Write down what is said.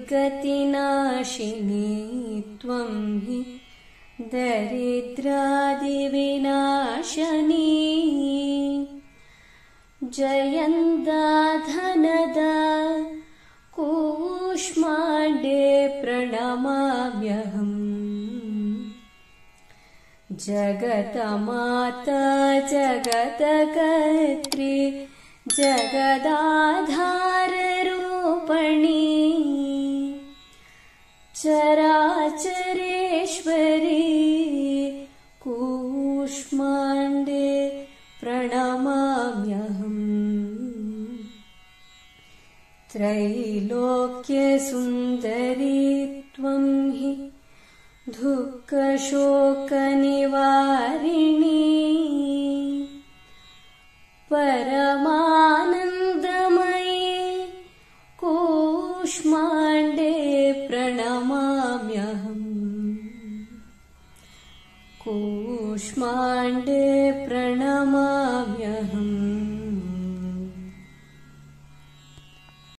दुर्गतिनाशिनी त्वं हि दरिद्रादिविनाशनी जयन्दा धनदा कूष्माण्डे प्रणमाम्यहम् जगतमाता जगतकर्त्री जगदाधाररूपिणी चराचरेश्वरी कूष्माण्डे प्रणमाम्यहम् त्रैलोक्यसुन्दरी त्वं हि दुःखशोकनिवारिणी परमानन्दमयी कूष्माण्डे प्रणमाम्यहम् कूष्माण्डे प्रणमाम्यहम्।